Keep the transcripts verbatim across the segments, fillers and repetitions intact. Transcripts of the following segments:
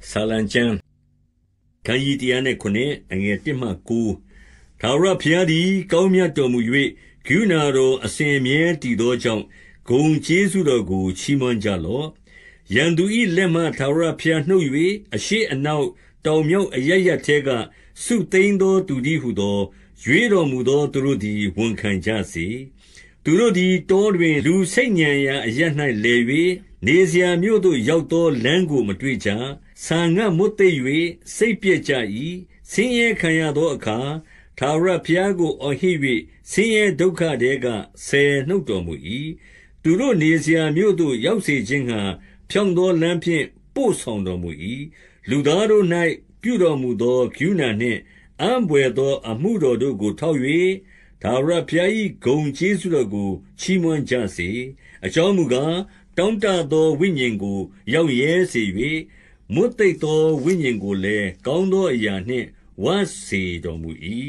ဆာလံကျမ်းခန်းကြီးတရားနှင့်ခုနှစ်အငယ်တစ်မှကိုးထာဝရဘုရားသည်ကောင်းမြတ်တော်မူ၍ကရုဏာတော်အစဉ်အမြဲတည်သောကြောင့်ဂုဏ်ကျေးဇူးတော်ကိုချီးမွမ်းကြလော့ရန်သူ၏လက်မှထာဝရဘုရားနှုတ်၍အရှိအနောက်တောင်မြောက်အရရထဲကစုသိမ်းသောသူသည်ဟုသောရွေးတော်မူသောသူတို့သည်ဝန်ခံကြစေသူတို့သည်တောတွင်လူစိတ်ညံရာအရ၌လဲ၍နေစရာမြို့သို့ရောက်သောလမ်းကိုမတွေ့ကြဆာငတ်မွတ်သိပ်၍စိတ်ပြည့်ကြ၏ဆင်းရဲခံရသောအခါထာဝရဘုရားကိုအော်ဟစ်၍ဆင်းရဲဒုက္ခတဲကဆယ်နှုတ်တော်မူ၏သူတို့နေစရာမြို့သို့ရောက်စေခြင်းငှာဖြောင့်သောလမ်းဖြင့်ပို့ဆောင်တော်မူ၏လူသားတို့၌ပြုတော်မူသောကရုဏာနှင့်အံ့ဘွယ်သောအမှုတော်တို့ကိုထောက်၍ထာဝရဘုရား၏ဂုဏ်ကျေးဇူးတော်ကိုချီးမွမ်းကြစေအကြောင်းမူကားတောင့်တသောဝိညာဉ်ကိုရောက်ရဲစေ၍မွတ်သိပ်သောဝိညာဉ်ကိုလည်းကောင်းသောအရာနှင့်ဝတ်စေတော်မူ၏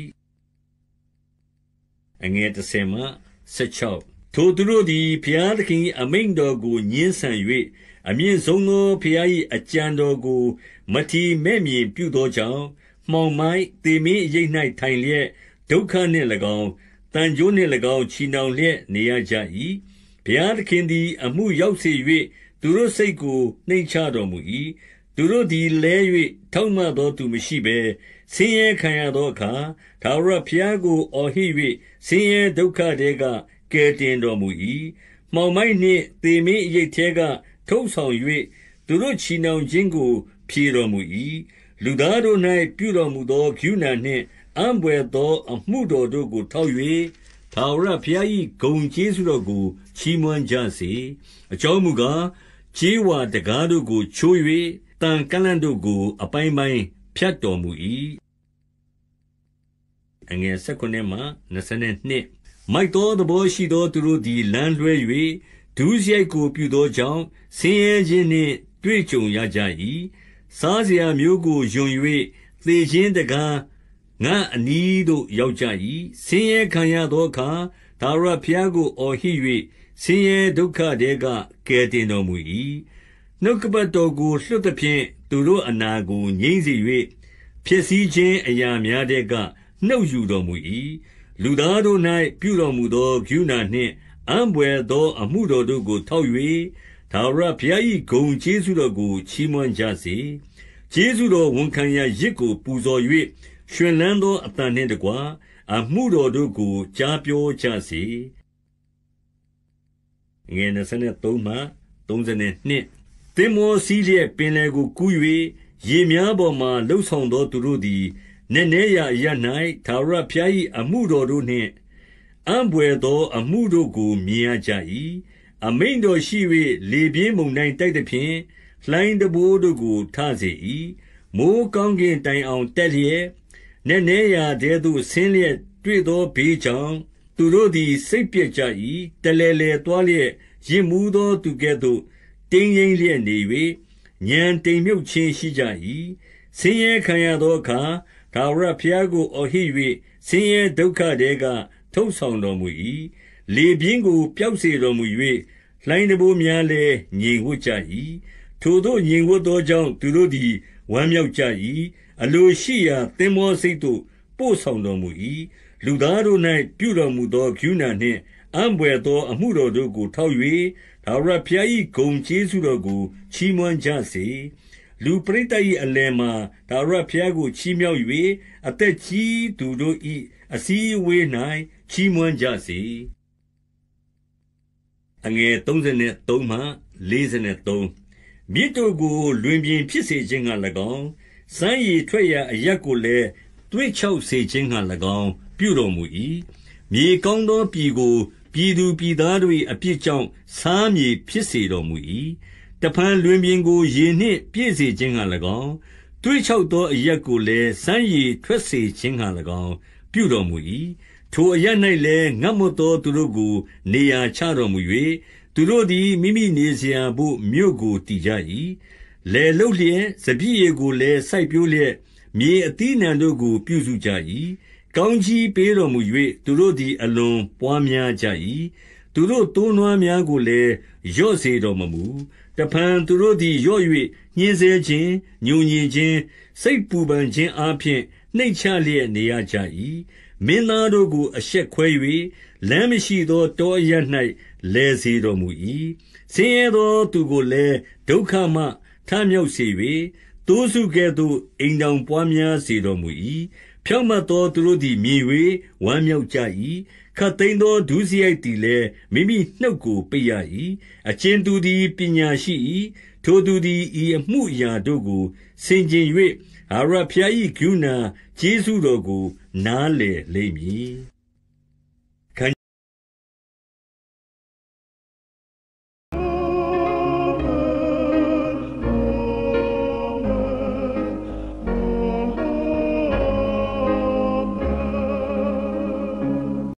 အငယ်တစ်ဆယ်မှဆယ်ခြောက်ထိုသူတို့သည်ဘုရားသခင်၏အမိန့်တော်ကိုညှင်းဆန်၍အမြင့်ဆုံးသောဘုရား၏အကြံတော်ကိုမထီမဲ့မြင်ပြုသောကြောင့်မှောင်မိုက်သေမင်းအရိပ်၌ထိုင်လျက်ဒုက္ခနှင့်၎င်းတန်ကြိုးနှင့်၎င်းချီနှောင်လျက်နေရကြ၏ဘုရားသခင်သည်အမှုရောက်စေ၍သူတို့စိတ်ကိုနှိမ့်ချတော်မူ၏သူတို့သည်လဲ၍ထောက်မသောသူမရှိဘဲဆင်းရဲခံရသောအခါထာဝရဘုရားကိုအော်ဟစ်၍ဆင်းရဲဒုက္ခတဲကကယ်တင်တော်မူ၏မှောင်မိုက်နှင့်သေမင်းအရိပ်ထဲကထုတ်ဆောင်၍သူတို့ချီနှောင်ခြင်းကိုဖြေတော်မူ၏လူသားတို့၌ပြုတော်မူသောကရုဏာနှင့်အံ့ဘွယ်သောအမှုတော်တို့ကိုထောက်၍ထာဝရဘုရား၏ဂုဏ်ကျေးဇူးတော်ကိုချီးမွမ်းကြစေအကြောင်းမူကားကြေးဝါတကားတို့ကိုချိုး၍တန်ကလန့်တို့ကိုအပိုင်းပိုင်းဖြတ်တော်မူ၏အငယ်၁၉မှ၂၂မိုက်သောသဘောရှိသောသူတို့သည်လမ်းလွှဲ၍ဒုစရိုက်ကိုပြုသောကြောင့်ဆင်းရဲခြင်းနှင့်တွေ့ကြုံရကြ၏စားစရာမျိုးကိုယွန်၍သေခြင်းတကားငါအနီးသို့ရောက်ကြ၏ဆင်းရဲခံရသောအခါထာဝရဘုရားကိုအော်ဟစ်၍ဆင်းရဲဒုက္ခတဲကကယ်တင်တော်မူ၏နှုတ်ကပတ်တော်ကိုလွှတ်သဖြင့်သူတို့အနာကိုငြိမ့်စေ၍ဖြစ်စည်းခြင်းအရာများတဲကနှုတ်ယူတော်မူ၏လူသားတို့၌ပြုတော်မူသောကရုဏာနှင့်အံ့ဘွယ်သောအမှုတော်တို့ကိုထောက်၍ထာဝရဘုရား၏ဂုဏ်ကျေးဇူးတော်ကိုချီးမွမ်းကြစေကျေးဇူးတော်ဝန်ခံရာယဇ်ကိုပူဇော်၍ရွှင်လန်းသောအသံနှင့်တကွအမှုတော်တို့ကိုကြားပြောကြစေငယ်၂၃မှ၃၂သင်္ဘောစီးလျက်ပင်လယ်ကိုကူး၍ရေများပေါ်မှလှုပ်ဆောင်သောသူတို့သည်နက်နဲရာအရပ်၌ထာဝရဘုရား၏အမှုတော်တို့နှင့်အံ့ဘွယ်သောအမှုတို့ကိုမြင်ရကြ၏အမိန့်တော်ရှိ၍လေပြင်းမုန်တိုင်းတိုက်သဖြင့်လှိုင်းတံပိုးတို့ကိုထစေ၏မိုဃ်းကောင်းကင်တိုင်အောင်တက်လျက်နက်နဲရာထဲသို့ဆင်းလျက်တွေ့သောဘေးကြောင့်သူတို့သည်စိတ်ပျက်ကြ၏တလဲလဲသွားလျက်ရင့်မှုသောသူကဲ့သို့တင်းငိမ့်လျက်နေ၍ဉာဏ်တိမ်မြုပ်ခြင်းရှိကြ၏ဆင်းရဲခံရသောအခါထာဝရဘုရားကိုအော်ဟစ်၍ဆင်းရဲဒုက္ခတဲကထုတ်ဆောင်တော်မူ၏လေပြင်းကိုပျောက်စေတော်မူ၍လှိုင်းတံပိုးများလည်းငြိမ်ဝှက်ကြ၏ထိုသို့ငြိမ်ဝှက်သောကြောင့်သူတို့သည်ဝမ်းမြောက်ကြ၏အလိုရှိရာသင်္ဘောစိတ်သို့ပို့ဆောင်တော်မူ၏လူသားတို့၌ပြုတော်မူသောကရုဏာနှင့်အံ့ဘွယ်သောအမှုတော်တို့ကိုထောက်၍ထာဝရဘုရား၏ဂုဏ်ကျေးဇူးတော်ကိုချီးမွမ်းကြစေလူပရိသတ်၏အလယ်မှာထာဝရဘုရားကိုချီးမြှောက်၍အသက်ကြီးသူတို့၏အစည်းအဝေး၌ချီးမွမ်းကြစေအငယ်၃၃မှ၄၃မြစ်တို့ကိုလွင်ပြင်ဖြစ်စေခြင်းငှာ၎င်းစမ်းရည်ထွက်ရာအရပ်ကိုလည်းသွေ့ခြောက်စေခြင်းငှာ၎င်းပြုတော်မူ၏မြေကောင်းသောပြည်ကိုပြည်သူပြည်သားတို့၏အပြစ်ကြောင့်ဆားမြေဖြစ်စေတော်မူ၏တဖန်လွင်ပြင်ကိုရေနှင့်ပြည့်စေခြင်းငှာ၎င်းသွေ့ခြောက်သောအရပ်ကိုလည်းစမ်းရည်ထွက်စေခြင်းငှာ၎င်းပြုတော်မူ၏ထိုအရပ်၌လည်းငတ်မွတ်သောသူတို့ကိုနေရာချတော်မူ၍သူတို့သည်မိမိနေစရာဘို့မြို့ကိုတည်ကြ၏လယ်လုပ်လျက်စပျစ်ရည်ကိုလည်းစိုက်ပျိုးလျက်မြေအသီးနှံတို့ကိုပြုစုကြ၏ကောင်းကြီးပေးတော်မူ၍သူတို့သည်အလွန်ပွားများကြ၏သူတို့သိုးနွားများကိုလည်းလျော့စေတော်မမူတဖန်သူတို့သည်လျော့၍ညှင်းဆဲခြင်းညှိုငြင်ခြင်းစိတ်ပူပန်ခြင်းအားဖြင့်နှိမ့်ချလျက်နေရကြ၏မင်းသားတို့ကိုအရှက်ခွဲ၍လမ်းမရှိသောတောအရပ်၌လဲစေတော်မူ၏ဆင်းရဲသောသူကိုလည်းဒုက္ခမှထမြောက်စေ၍တိုးစုကဲ့သို့အိမ်တောင်ပွားများစေတော်မူ၏ဖြောင့်မတ်သောသူတို့သည်မြင်၍ဝမ်းမြောက်ကြ၏ခတ်သိမ်းသောဒုစရိုက်သည်လည်းမိမိနှုတ်ကိုပိတ်ရ၏အကျဉ်သူသည်ပညာရှိ၏ထိုသူသည်ဤအမှုအရာတို့ကိုဆင်ခြင်၍အာရဖျား၏ကရုဏာကျေးဇူးတော်ကိုနားလည်လိမ့်မည်